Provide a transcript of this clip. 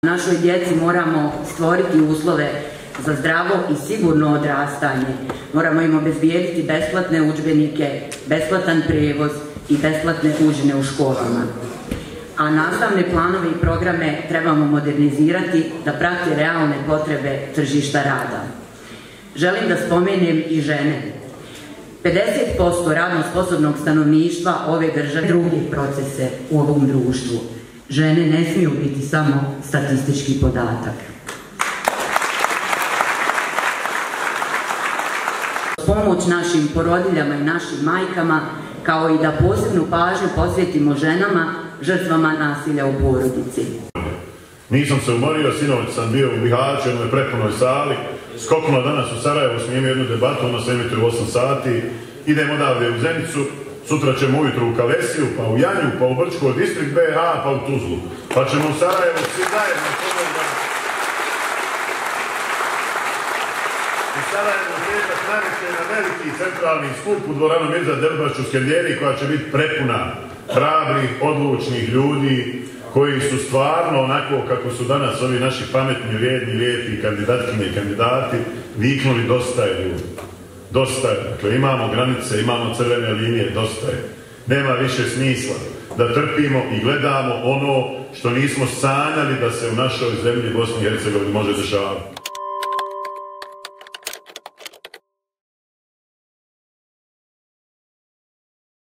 Našoj djeci moramo stvoriti uslove za zdravo i sigurno odrastanje. Moramo im obezbijediti besplatne udžbenike, besplatan prijevoz i besplatne užine u školama. A nastavne planove i programe trebamo modernizirati da prate realne potrebe tržišta rada. Želim da spomenem i žene. 50% radno sposobnog stanovništva ove države drugi procese u ovom društvu. Žene ne smiju biti samo statistički podatak. Pomoć našim porodiljama i našim majkama, kao i da posebnu pažnju posvetimo ženama žrtvama nasilja u porodici. Nisam se umorio, sinoć sam bio u Bihaću, jednoj prepunoj sali, skoknuo danas u Sarajevo, smo imali jednu debatu, ono se emituje u 8 sati, idemo odavde u Zenicu, sutra ćemo ujutru u Kalesiju, pa u Janju, pa u Brčko, distrikt BiH, pa u Tuzlu. Pa ćemo u Sarajevo svi zajedno u Sarajevo petak navečer na veliki centralni skup u dvoranu Mirza Delbaš u Skenderiji, koja će biti prepuna hrabrih, odlučnih ljudi koji su stvarno onako kako su danas ovi naši pametni, vrijedni, lijepi kandidatkinje i kandidati viknuli dosta je ljudi. Dosta je. Dakle, imamo granice, imamo crvene linije, dosta je. Nema više smisla da trpimo i gledamo ono što nismo sanjali da se u našoj zemlji Bosni i Hercegovini može dešavati.